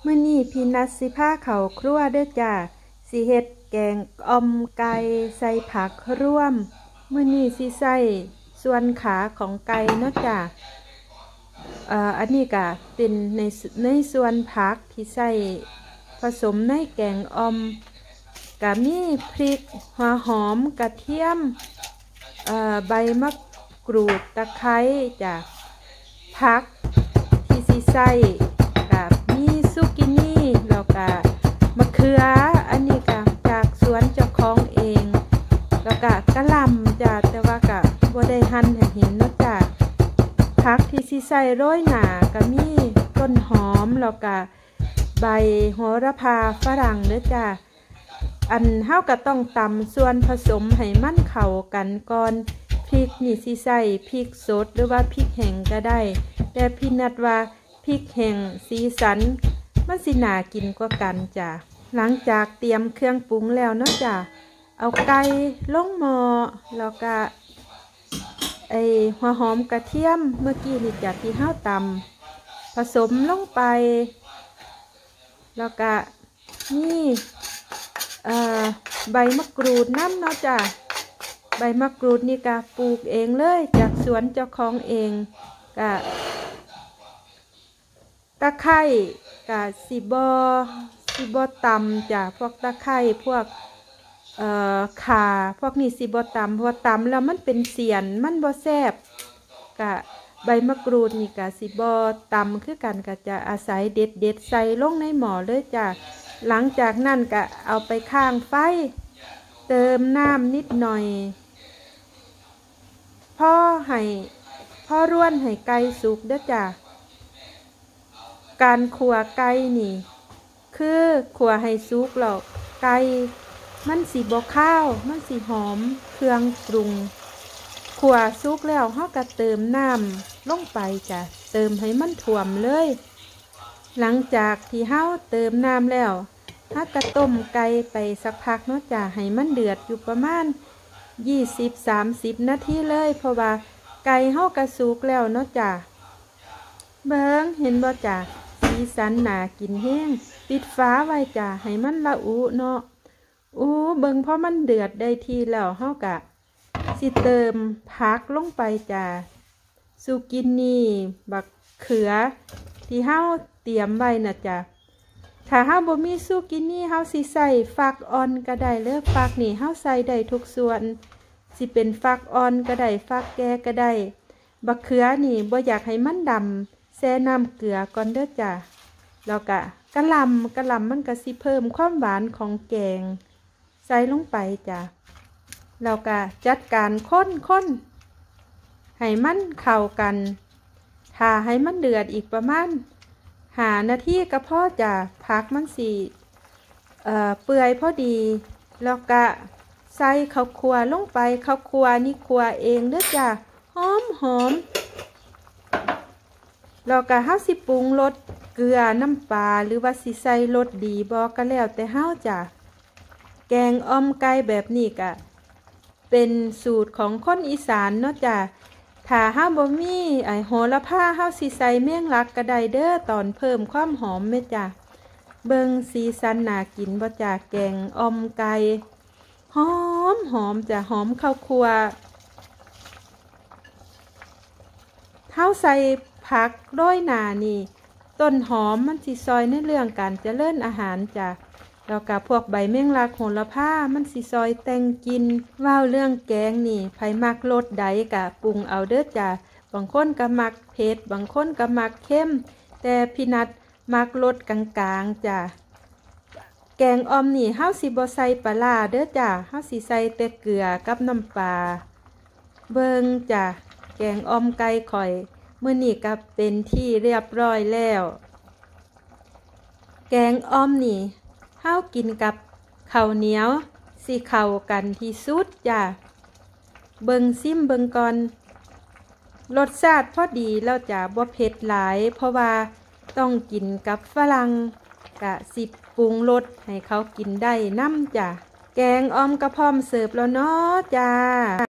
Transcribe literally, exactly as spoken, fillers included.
มื้อนี้พี่นัดสิพาเข้าครัวเด้อจ้าสิเฮ็ดแกงอ่อมไก่ใส่ผักร่วมมื้อนี้สิใส่ส่วนขาของไก่เนาะจ้าเอ่ออันนี้ก็เป็นในในส่วนผักที่ใส่ผสมในแกงอ่อมก็มีพริกหัวหอมกระเทียมเอ่อใบมะกรูดตะไคร้จ้าผักที่สิใส่กับมีซุกินี่แล้วก็มะเขืออันนี้ก็จากสวนเจ้าของเองแล้วก็กะหล่ำจ้าแต่ว่าก็บ่ได้หั่นให้เห็นเนาะจ้าผักที่สิใส่โรยหน้าก็มีต้นหอมแล้วก็ใบโหระพาฝรั่งเด้อจ้าอันเฮาก็ต้องตำส่วนผสมให้มันเข้ากันก่อนพริกนี่สิใส่พริกสดหรือว่าพริกแห้งก็ได้แต่พี่นัดว่าพริกแห้งสีสันมันสิน่ากินกว่ากันจ้ะหลังจากเตรียมเครื่องปรุงแล้วเนาะจ้ะเอาไก่ลงหม้อแล้วก็ไอ้หัวหอมกระเทียมเมื่อกี้นี่จ้ะที่เฮาตำผสมลงไปแล้วก็นี่เอ่อใบมะกรูดน้ำเนาะจ้ะใบมะกรูดนี่ก็ปลูกเองเลยจากสวนเจ้าของเองก็ตะไคร้ก็สิบอสิบอตำจ้ะพวกตะไคร้พวกเอ่อข่าพวกนี้สิบอตำเพราะตำแล้วมันเป็นเสียนมันบ่แซ่บก็ใบมะกรูดนี่ก็สิบอตำคือกันก็จะอาศัยเด็ดเด็ดใส่ลงในหม้อเลยจ้ะหลังจากนั้นก็เอาไปข้างไฟเติมน้ำนิดหน่อยพอให้พอร่วนให้ไก่สุกเด้อจ้ะการขั่วไก่นี่คือขั่วให้สุกแล้วไก่มันสิบ่ข้าวมันสิหอมเครื่องปรุงขั่วสุกแล้วเฮาก็เติมน้ำลงไปจ้ะเติมให้มันท่วมเลยหลังจากที่เฮาเติมน้ำแล้วเฮาก็ต้มไก่ไปสักพักเนาะจ้ะให้มันเดือดอยู่ประมาณยี่สิบ สามสิบนาทีเลยเพราะว่าไก่เฮาก็สุกแล้วเนาะจ้ะเบิ่งเห็นบ่จ้ะสีสันน่ากินแห้งปิดฝาไว้จ้ะให้มันละอุเนาะอู้เบิ่งพอมันเดือดได้ทีแล้วเฮาก็สิเติมผักลงไปจ้ะซูกินี่บักเขือที่เฮาเตรียมไว้น่ะจ้ะถ้าเฮาบ่มีซูกินี่เฮาสิใส่ฟักอ่อนก็ได้เด้อฟักนี่เฮาใส่ได้ทุกส่วนสิเป็นฟักอ่อนก็ได้ฟักแก่ก็ได้บักเขือนี่บ่อยากให้มันดำแช่น้ำเกลือก่อนเด้อจ้ะแล้วก็กะหล่ำกะหล่ำมันก็สิเพิ่มความหวานของแกงใส่ลงไปจ้ะแล้วก็จัดการคนๆให้มันเข้ากันถ้าให้มันเดือดอีกประมาณห้านาทีก็พอจ้ะผักมันสิเอ่อเปื่อยพอดีแล้วก็ใส่ข้าวคั่วลงไปข้าวคั่วนี่คั่วเองเด้อจ้ะหอมหอมแล้วก็เฮาสิปรุงรสเกลือน้ำปลาหรือว่าสิใส่รสดีบ่ก็แล้วแต่เฮาจ้ะแกงอ่อมไก่แบบนี้ก็เป็นสูตรของคนอีสานเนาะจ้ะถ้าเฮาบ่มีไอ้โหระพาเฮาสิใส่แมงลักก็ได้เด้อตอนเพิ่มความหอมแม่จ้ะเบิ่งสีสันน่ากินบ่จ้ะแกงอ่อมไก่หอมหอมจ้ะหอมข้าวคั่วเฮาใส่ผักโรยหน้านี่ต้นหอมมันสิซอยในเรื่องการเจริญอาหารจ้ะแล้วก็พวกใบแมงลักโหระพามันสิซอยแต่งกินว้าวเรื่องแกงนี่ไผมักรสใดก็ปรุงเอาเด้อจ้ะบางคนก็มักเผ็ดบางคนก็มักเค็มแต่พี่นัดมักรสกลางๆจ้ะแกงอ่อมนี่เฮาสิบ่ใส่ปลาร้าเด้อจ้ะเฮาสิใส่แต่เกลือกับน้ำปลาเบิ่งจ้ะแกงอ่อมไก่ข่อยมื้อนี้ก็เป็นที่เรียบร้อยแล้วแกงอ่อมนี่เฮากินกับข้าวเหนียวสิเข้ากันที่สุดจ้ะเบิ่งซิมเบิ่งก่อนรสชาติพอดีแล้วจ้ะบ่เผ็ดหลายเพราะว่าต้องกินกับฝรั่งกะสิปรุงรสให้เขากินได้นำจ้ะแกงอ่อมกระพร้อมเสิร์ฟแล้วเนาะจ้า